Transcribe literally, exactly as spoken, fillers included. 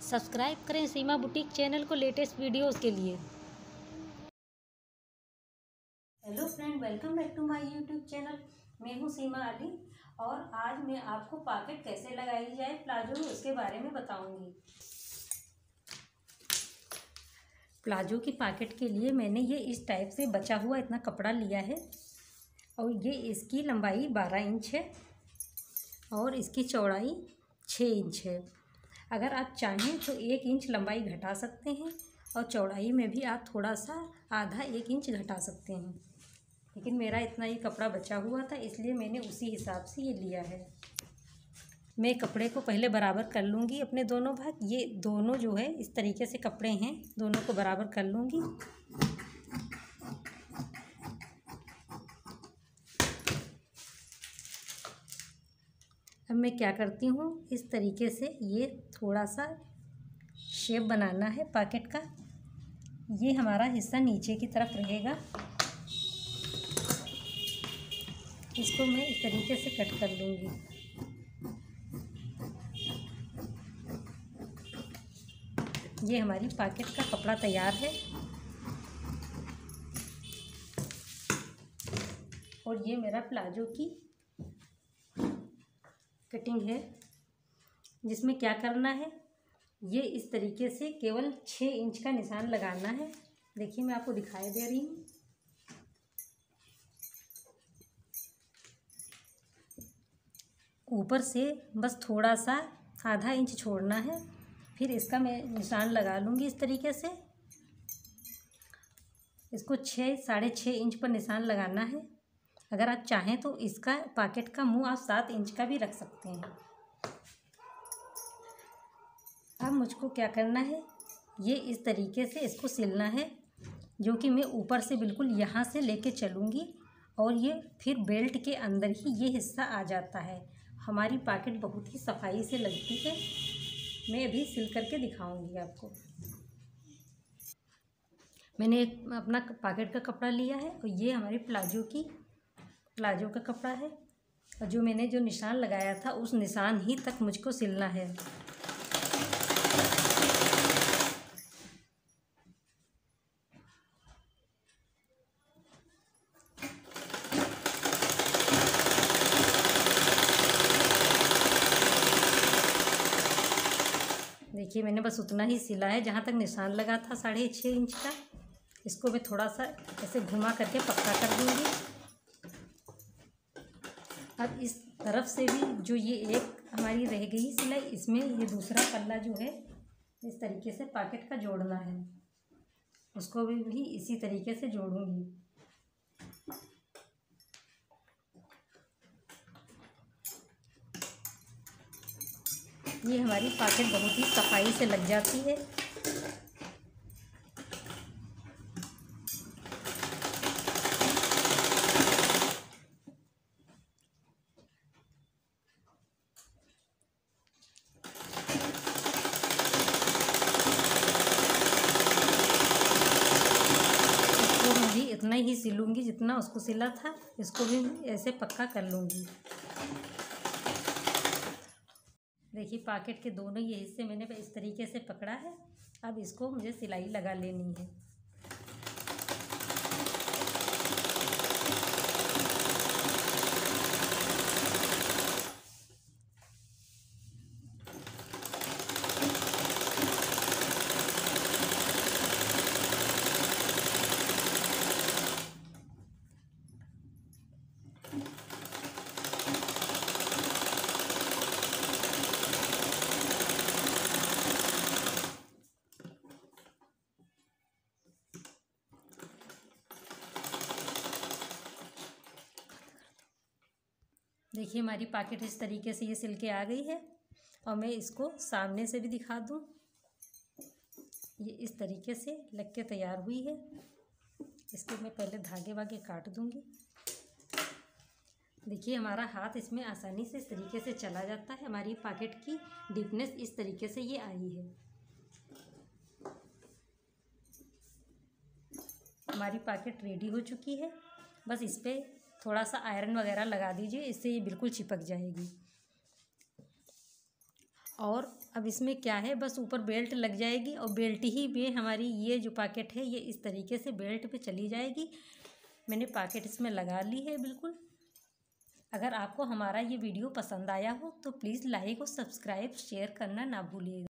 Subscribe करें Seema boutique channel को latest videos के लिए। Hello friend, welcome back to my YouTube channel. मैं हूं सीमा अली और आज मैं आपको पॉकेट कैसे लगाई जाए प्लाजो में उसके बारे में बताऊंगी। प्लाजो की पॉकेट के लिए मैंने ये इस टाइप से बचा हुआ इतना कपड़ा लिया है और ये इसकी लंबाई बारह इंच है और इसकी चौड़ाई छः इंच है। अगर आप चाहें तो एक इंच लंबाई घटा सकते हैं और चौड़ाई में भी आप थोड़ा सा आधा एक इंच घटा सकते हैं, लेकिन मेरा इतना ही कपड़ा बचा हुआ था इसलिए मैंने उसी हिसाब से ये लिया है। मैं कपड़े को पहले बराबर कर लूँगी अपने दोनों भाग। ये दोनों जो है इस तरीके से कपड़े हैं, दोनों को बराबर कर लूँगी। अब मैं क्या करती हूँ, इस तरीके से ये थोड़ा सा शेप बनाना है पॉकेट का। ये हमारा हिस्सा नीचे की तरफ रहेगा, इसको मैं इस तरीके से कट कर लूँगी। ये हमारी पॉकेट का कपड़ा तैयार है और ये मेरा प्लाजो की कटिंग है, जिसमें क्या करना है, ये इस तरीके से केवल छः इंच का निशान लगाना है। देखिए मैं आपको दिखाई दे रही हूँ। ऊपर से बस थोड़ा सा आधा इंच छोड़ना है, फिर इसका मैं निशान लगा लूँगी इस तरीके से। इसको छः साढ़े छः इंच पर निशान लगाना है। अगर आप चाहें तो इसका पॉकेट का मुंह आप सात इंच का भी रख सकते हैं। अब मुझको क्या करना है, ये इस तरीके से इसको सिलना है, जो कि मैं ऊपर से बिल्कुल यहाँ से लेके चलूँगी और ये फिर बेल्ट के अंदर ही ये हिस्सा आ जाता है। हमारी पॉकेट बहुत ही सफाई से लगती है। मैं अभी सिल करके दिखाऊंगी आपको। मैंने एक अपना पॉकेट का कपड़ा लिया है और ये हमारी प्लाजो की प्लाजो का कपड़ा है और जो मैंने जो निशान लगाया था उस निशान ही तक मुझको सिलना है। देखिए मैंने बस उतना ही सिला है जहाँ तक निशान लगा था साढ़े छः इंच का। इसको मैं थोड़ा सा ऐसे घुमा करके पक्का कर दूँगी। अब इस तरफ से भी जो ये एक हमारी रह गई सिलाई, इसमें ये दूसरा पल्ला जो है इस तरीके से पॉकेट का जोड़ना है, उसको भी, भी इसी तरीके से जोड़ूंगी। ये हमारी पॉकेट बहुत ही सफाई से लग जाती है। इतना ही सिलूंगी जितना उसको सिला था, इसको भी ऐसे पक्का कर लूँगी। देखिए पॉकेट के दोनों ये हिस्से मैंने इस तरीके से पकड़ा है। अब इसको मुझे सिलाई लगा लेनी है। देखिए हमारी पॉकेट इस तरीके से ये सिल के आ गई है और मैं इसको सामने से भी दिखा दूँ। ये इस तरीके से लग के तैयार हुई है। इसको मैं पहले धागे वागे काट दूँगी। देखिए हमारा हाथ इसमें आसानी से इस तरीके से चला जाता है। हमारी पॉकेट की डीपनेस इस तरीके से ये आई है। हमारी पॉकेट रेडी हो चुकी है। बस इस पर थोड़ा सा आयरन वगैरह लगा दीजिए, इससे ये बिल्कुल चिपक जाएगी। और अब इसमें क्या है, बस ऊपर बेल्ट लग जाएगी और बेल्ट ही में हमारी ये जो पॉकेट है ये इस तरीके से बेल्ट पे चली जाएगी। मैंने पॉकेट इसमें लगा ली है बिल्कुल। अगर आपको हमारा ये वीडियो पसंद आया हो तो प्लीज़ लाइक और सब्सक्राइब शेयर करना ना भूलिएगा।